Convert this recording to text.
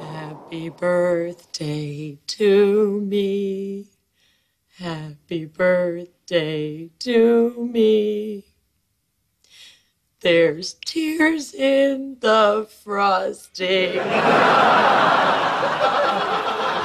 Happy birthday to me. Happy birthday to me. There's tears in the frosting.